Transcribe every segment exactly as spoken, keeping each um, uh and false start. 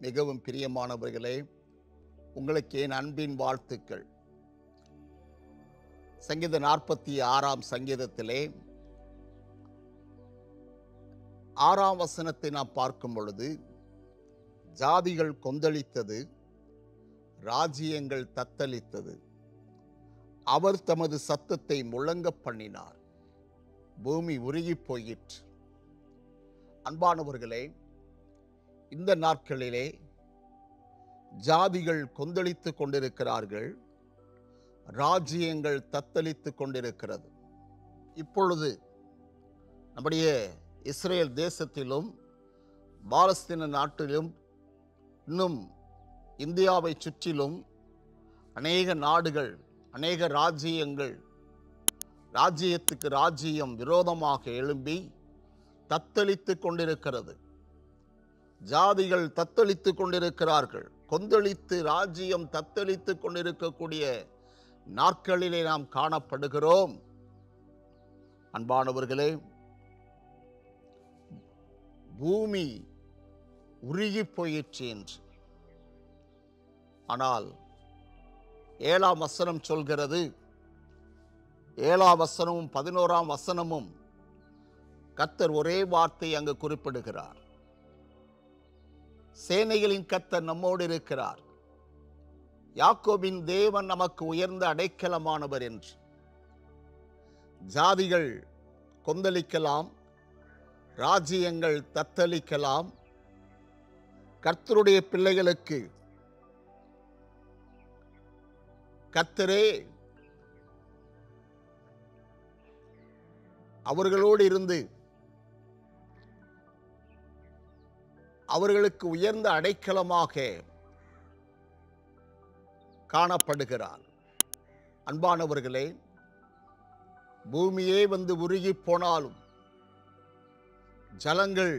மிகவும் பிரியமானவர்களே, உங்களுக்கு என் அன்பின் வாழ்த்துக்கள். சங்கீத நாற்பத்தி ஆறாம் சங்கீதத்திலே ஆறாம் வசனத்தை நாம் பார்க்கும் பொழுது, ஜாதிகள் கொந்தளித்தது, ராஜ்யங்கள் தத்தளித்தது, அவர் தமது சத்தத்தை முழங்க பண்ணினார், பூமி உருகி போயிற்று. அன்பானவர்களே, இந்த நாட்களிலே ஜாதிகள் கொந்தளித்து கொண்டிருக்கிறார்கள், ராஜ்யங்கள் தத்தளித்து கொண்டிருக்கிறது. இப்பொழுது நம்முடைய இஸ்ரேல் தேசத்திலும் பாலஸ்தீன நாட்டிலும் இன்னும் இந்தியாவை சுற்றிலும் அநேக நாடுகள், அநேக ராஜ்யங்கள் ராஜ்யத்துக்கு ராஜ்யம் விரோதமாக எழும்பி தத்தளித்து கொண்டிருக்கிறது. ஜாதிகள் தத்தளித்து கொண்டிருக்கிறார்கள். கொந்தளித்து ராஜ்யம் தத்தளித்து கொண்டிருக்கக்கூடிய நாட்களிலே நாம் காணப்படுகிறோம். அன்பானவர்களே, பூமி உருகி போயிற்று என்று. ஆனால் ஏழாம் வசனம் சொல்கிறது, ஏழாம் வசனமும் பதினோராம் வசனமும் கர்த்தர் ஒரே வார்த்தை அங்கு குறிப்பிடுகிறார். சேனைகளின் கர்த்தர் நம்மோடு இருக்கிறார், யாக்கோபின் தேவன் நமக்கு உயர்ந்த அடைக்கலமானவர் என்று. ஜாதிகள் கொந்தளிக்கலாம், ராஜ்யங்கள் தத்தளிக்கலாம், கர்த்தருடைய பிள்ளைகளுக்கு கர்த்தரே அவர்களோடு இருந்து அவர்களுக்கு உயர்ந்த அடைக்கலமாக காணப்படுகிறார். அன்பானவர்களே, பூமியே வந்து உருகி போனாலும், ஜலங்கள்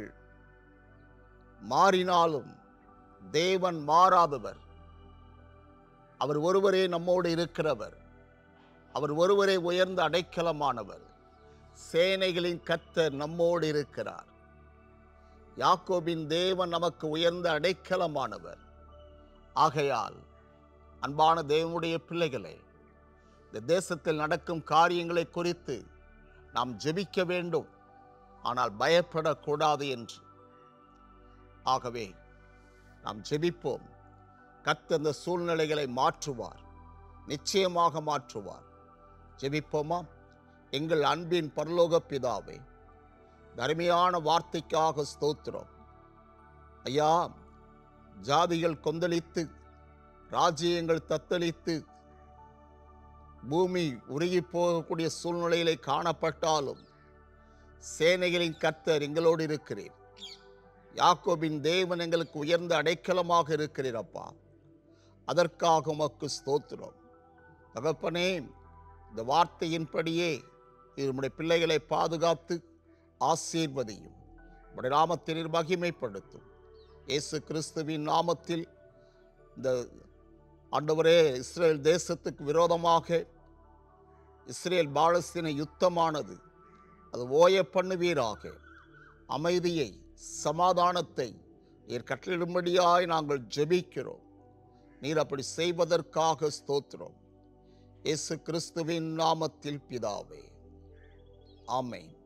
மாறினாலும் தேவன் மாறாதவர். அவர் ஒருவரே நம்மோடு இருக்கிறவர். அவர் ஒருவரே உயர்ந்த அடைக்கலமானவர். சேனைகளின் கர்த்தர் நம்மோடு இருக்கிறார். யாக்கோபின் தேவன் நமக்கு உயர்ந்த அடைக்கலமானவர். ஆகையால் அன்பான தேவனுடைய பிள்ளைகளே, இந்த தேசத்தில் நடக்கும் காரியங்களை குறித்து நாம் ஜெபிக்க வேண்டும், ஆனால் பயப்படக்கூடாது என்று. ஆகவே நாம் ஜெபிப்போம். கர்த்தர் இந்த சூழ்நிலைகளை மாற்றுவார், நிச்சயமாக மாற்றுவார். ஜெபிப்போமா? எங்கள் அன்பின் பரலோக பிதாவே, அருமையான வார்த்தைக்காக ஸ்தோத்திரம். ஐயா, ஜாதிகள் கொந்தளித்து, ராஜ்யங்கள் தத்தளித்து, பூமி உருகி போகக்கூடிய சூழ்நிலையிலே காணப்பட்டாலும் சேனைகளின் கர்த்தர் எங்களோடு இருக்கிறீர். யாக்கோபின் தேவன் எங்களுக்கு உயர்ந்த அடைக்கலமாக இருக்கிறீர் அப்பா. அதற்காக உமக்கு ஸ்தோத்திரம். தகப்பனே, இந்த வார்த்தையின்படியே நம்முடைய பிள்ளைகளை பாதுகாத்து ஆசீர்வதியும். உம்முடைய நாமத்தை மகிமைப்படுத்தும். இயேசு கிறிஸ்துவின் நாமத்தில் இந்த ஆண்டவரே, இஸ்ரேல் தேசத்துக்கு விரோதமாக இஸ்ரேல் பாலஸ்தீன யுத்தமானது அது ஓய பண்ணுவீராக. அமைதியை, சமாதானத்தை நீர் கட்டளிடும்படியாய் நாங்கள் ஜெபிக்கிறோம். நீர் அப்படி செய்வதற்காக ஸ்தோத்திரம். இயேசு கிறிஸ்துவின் நாமத்தில் பிதாவே, ஆமென்.